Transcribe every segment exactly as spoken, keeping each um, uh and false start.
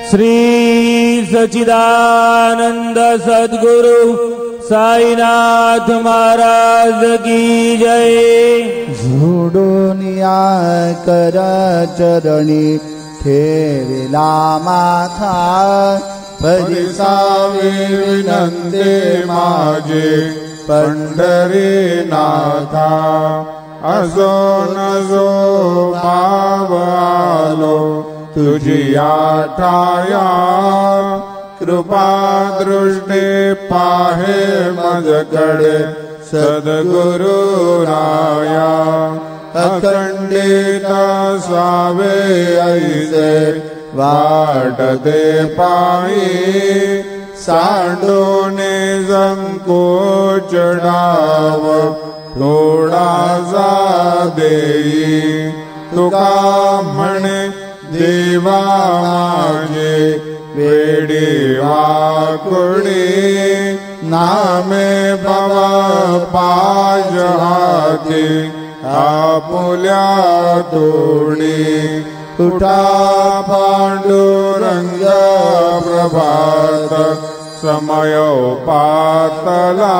श्री सच्चिदानंद सद्गुरु साईनाथ महाराज की जय। झोडून या करा चरणी ठेविला माथा, परिसावे विनंते माझे पंढरीनाथा। असो नजो भाव आलो तुझी आठाया, कृपा दृष्टी पाहे मजकडे सद्गुरु राया। अखंडित सावे ऐसे वाटते पायी, सांडोने संकोच डाव थोडासा देई। तुका म्हणे देवा माझे वेडी वाकुडी, नामे भवा पाज हाती आपुल्या तोडी। उठा पांडुरंग प्रभात समय पातला,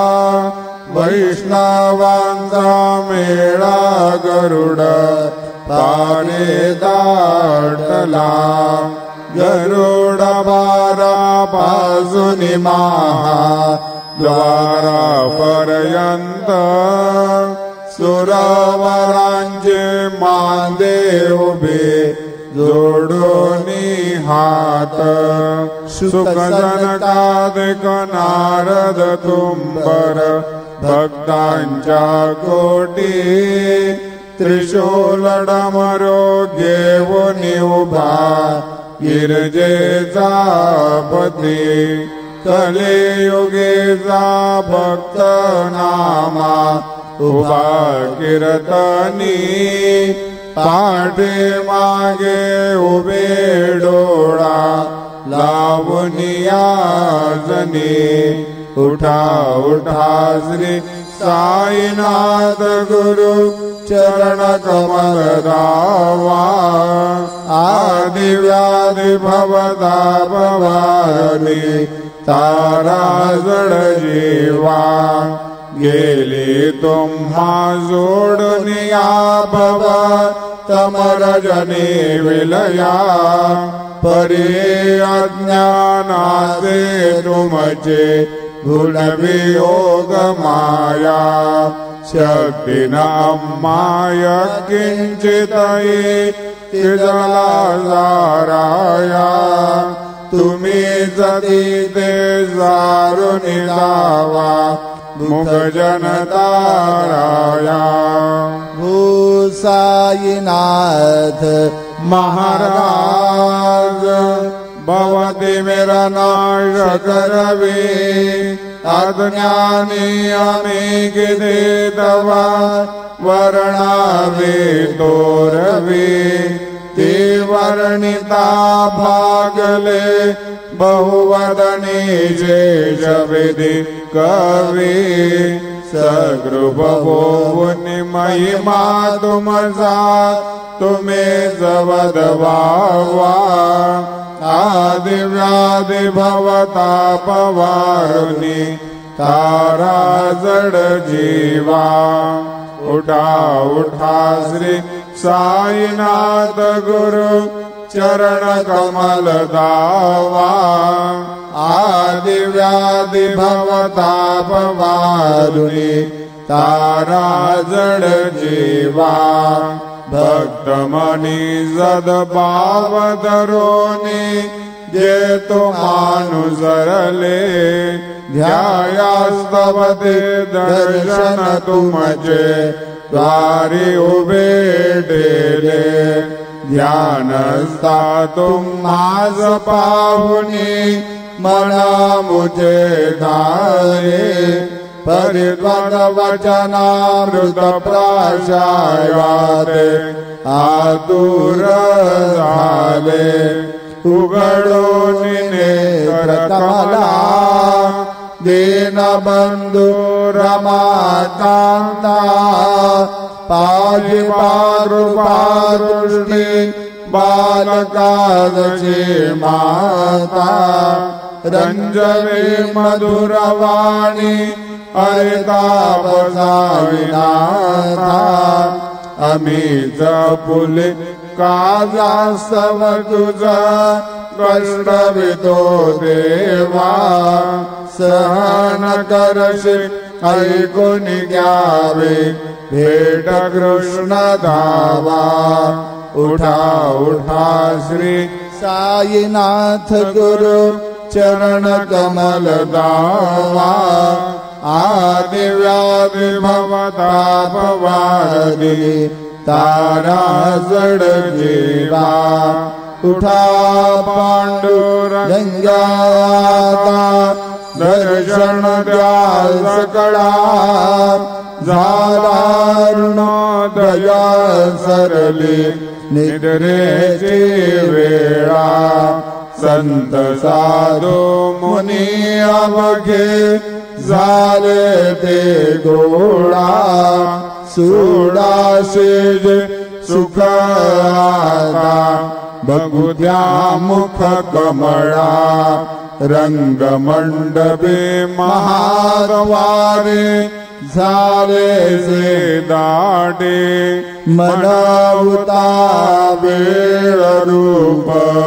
वैष्णवांचा मेळा गरुड पाने दाटला। गरुड बारा पासून महा द्वारा पर्यंत, सुरवरांचे मांदे उभे जोडोनी हात। सुखजनकादिक नारद तुंबर भक्तांच्या कोटी, त्रिशूल डमरो घेऊन उभा गिरजेचा पती। कलियुगेचा भक्त नामा उभा कीर्तनी, पाठे मागे उभे डोळा लावूनिया जनी। उठा उठा श्री साईनाथ गुरु चरण कमल दावा। आदि व्याधि भवताप वारणी तारा जड जीवा। गेली तुम्हा जोडनिया भवा तमरजनी विलया। परी अज्ञानाचे तुमचे गुणवियोग माया। शक्तीना माय किंचितही तिजला जाराया। तुम्ही जती ते जारून जावा मुख जनताराया। भूसाईनाथ महाराज भवती मेरा नाश करवे। अज्ञानी आम्ही गिदे तवा वर्णावे तोरवे। ते वर्णिता भागले बहुवदनी जे जविधि कवी। सगृभ होऊन महिमा तुमचा तुम्हे जवद वावा। आदि व्याधि भवताप वारुणी तारा जड जीवा। उठा उठा श्री साईनाथ गुरु चरण कमल दावा। आदि व्याधि भवताप वारुणी तारा जड जीवा। भक्त मनी सद्भाव धरोनी जे तो मानुसरले। ध्यायास्तवते दर्शन तुमचे द्वारी उभे डेले। ध्यानस्था तुम्हास पाहुनी मना मुझे धारे। परिद्वद वचनामृत प्राशायाते आतुर झाले। उघडून नेत्र कमला दीनबंधू रमाकांता। पाजिबा कृपादृष्टि बालकादचे माता रंजवे मधुरवाणी हरितापसाविनाथा अमीच पुले काजास्तव तुझा कष्टवितो देवा सहन करशे ऐकून घ्यावे भेट कृष्ण धावा उठा उठा श्री साईनाथ गुरु चरण कमल दावा आदि व्याधि भवतापवादी तारा जड जीवा उठा पांडुरंगाता दर्शन द्या सकळा झालारुणोदया सरली निद्रेची वेळा संत साधू मुनी अवघे झाले ते गोळा सुडाशीज सुख आता बघू द्या मुख कमळा रंगमंडपे महाद्वारे झाले से दाटे मनवता वेळ रूप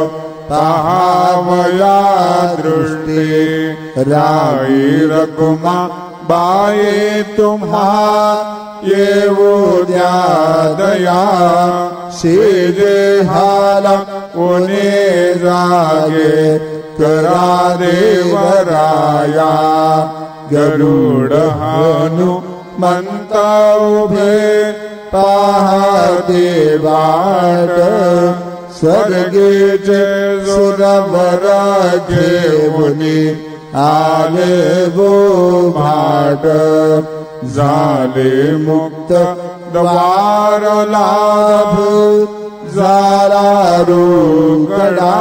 पहावया दृष्टी राई रकुमा बाये तुम्हा येवो द्या दया शेजे हाला कोणे जागे करा देवराया गरुड हनु मंता उभे पाहते बाट स्वर्गेचे सुरवर घेऊनी आले वो भाट झाले मुक्त द्वार लाभ झाला रुकडा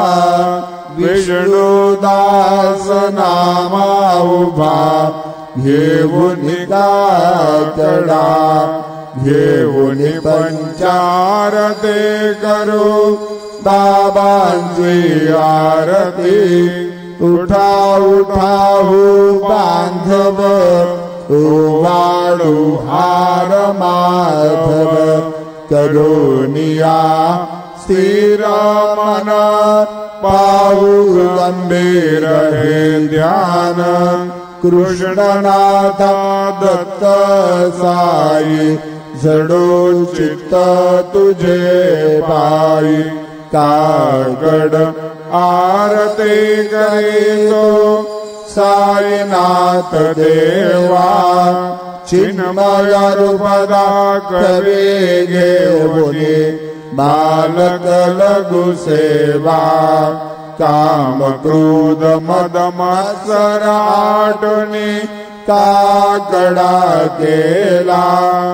विष्णुदास नामा उभा घेऊन काकडा घेऊन पंचारते करू बाबांची आरती उठा उठाऊ बांधव ओवाळू हार माधव करुनिया स्थिर मन पाहू गंभीर हे ध्यान कृष्णनाथा दत्त साई झडून चित्त तुझे पायी काकड आरती करीतो साईनाथ देवा चिन्मय रूपदा कवे घेऊनी बालक लघु सेवा काम क्रोध मद मत्सर आटुनी काकडा केला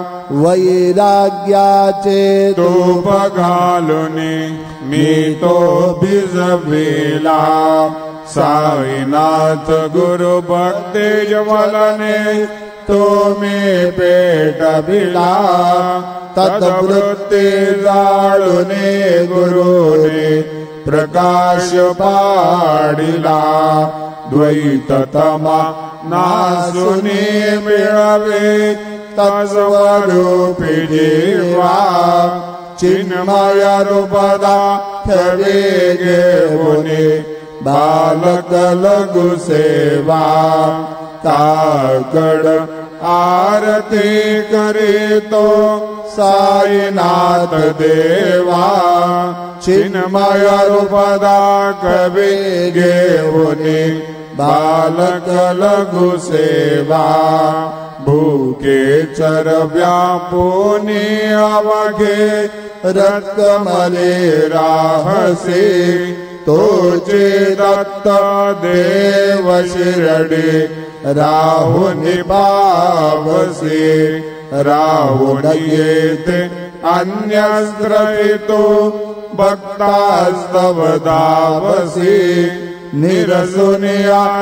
वैराग्याचे तूप घालुनी मी तो भिजविला साईनाथ गुरु भक्ती जवलने तो मी पेटविला तत्वृत्ती जाळुने गुरुने प्रकाश पाडिला द्वैत तमा नासुनी मिळवे तत्स्वरूपी जीवा चिन्मय रूपदा खवे घेऊनी बालक लघु सेवा काकड आरती करीतो साईनाथ देवा चिन्मय रूपदा कवे घेऊनी बालक लघु सेवा भूके चर व्यापुनी अवघे रक्कमले राहसे तोचे दत्त देव शिरडे राहुनि पावसे राहुन येते अन्यस्त्रहितो भक्तास्तव दावसे निरसुनिया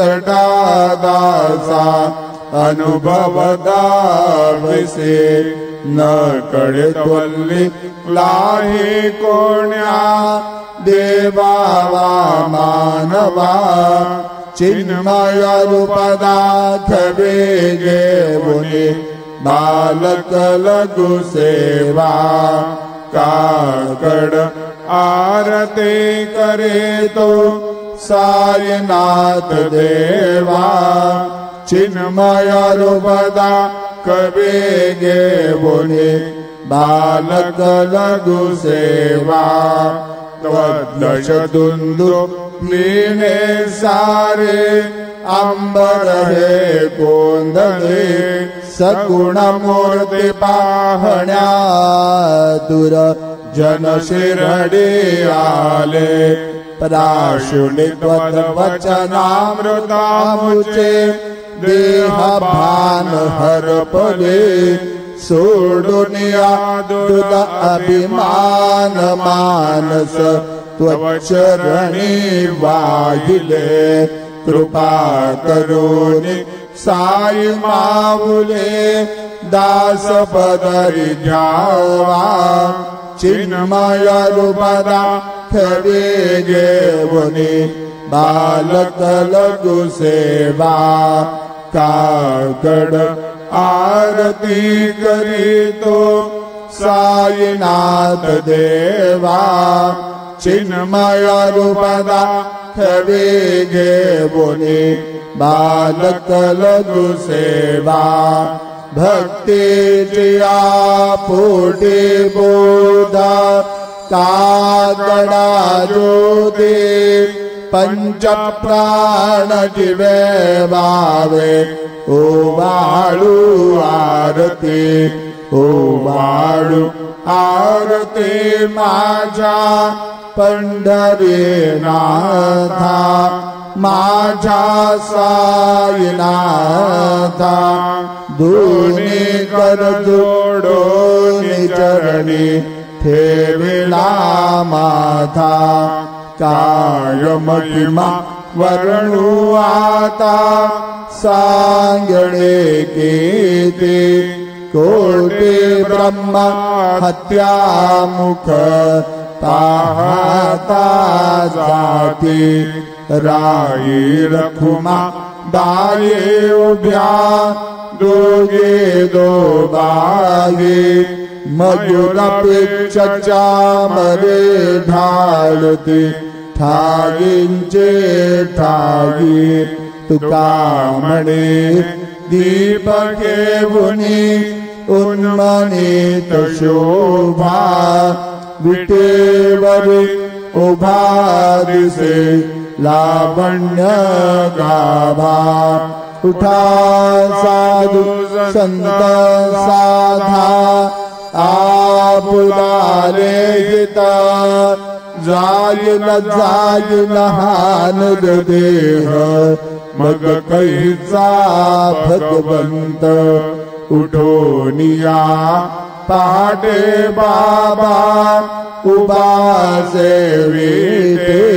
संकटादासा अनुभव दावसे न कळत वल्ली लाही कोण्या देवावा मानवा चिन्मय रूपदाथ वेगे मुनी बालक लघु सेवा काकड आरती करे तो साईनाथ देवा चिन्मय रूपदा कवेगे मुनी बालक लघु सेवा त्वदश दुंदु लीने सारे अंबर हे कोंदले सगुण मूर्ती पाहण्या दूर जन शिरडी आले प्राशुनी त्वद वचनामृतामुचे देह भान हरपले सोडुनिया दुद अभिमान मानस त्वचरणी वाहिले कृपा करुणी साई माऊले दास पदरी घ्यावा चिन्मय रूपदा खवेगे मुनी बालक लघु सेवा काकड आरती करीतो साईनाथ देवा चिन्मय रूपदा खवेगे मुनी बालक लघु सेवा भक्ति जिया पोटी बोधा कागड़ा ज्योति पंच प्राण जिवे भावे ओ वाळू आरती ओ वाळू आरती माझा पंढरी नाथा माझा साईनाथा दोन्ही कर जोडोनी चरणी ठेविला माथा काय महिमा वर्णू आता सांगणे कीती कोटी ब्रह्म हत्या मुख पाहता जाती राई रखुमा दाये उभ्या दोघे दो बागे मयुरापेक्षाच्या मरे ढाळते ठागींचे ठागी तुका म्हणे दीप घेऊनी उन्मनीत शोभा विटेवरी उभा दिसे लावण्य गाभा उठा साधू संत साधा आपुलाले गीता जाईल जाईल हान देह मग कैचा भगवंत उठोनिया पहाटे बाबा उभा सेविते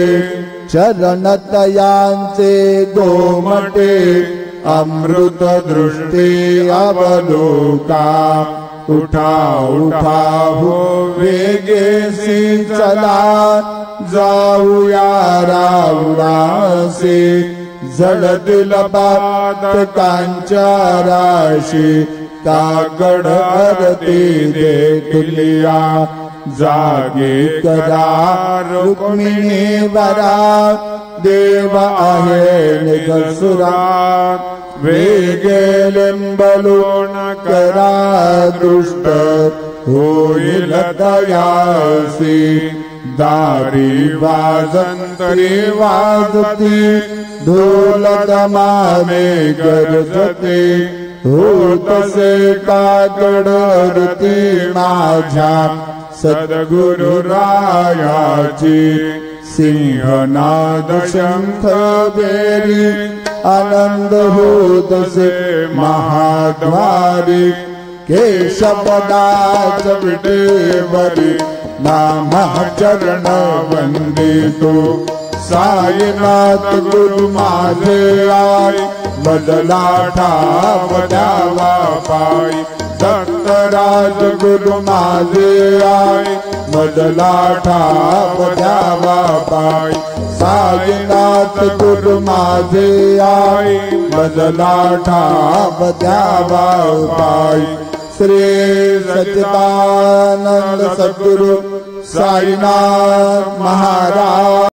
चरणतयांचे गोमटे अमृत दृष्टी अवलोका उठा उठा हो वेगेसी चला जाऊया रावणासी जळतील बातकांच्या राशी कागड आरती देखलिया जागे करा रुक्मिणी वरा देव आहे निगसुरात वेगे लिंबलोण करा दृष्ट होईल दयासी दारी वाजंतरी वाजती ढोल दमाने गरजते होतसे काकडरती माझ्या सद्गुरु रायाची सिंहनाद शंख बेरी आनंद होतसे महाद्वारी केशपदाच विटेवरी नाम चरण वंदितो साईनाथ गुरु माझे आई बदला ठाव द्यावा पायी दत्त महाराज गुरु माझे आए बदला ठाप द्यावा पाय साईनाथ गुरु माझे आए बदला ठाप द्यावा पाय श्री सच्चिदानंद सद्गुरु साईनाथ महाराज।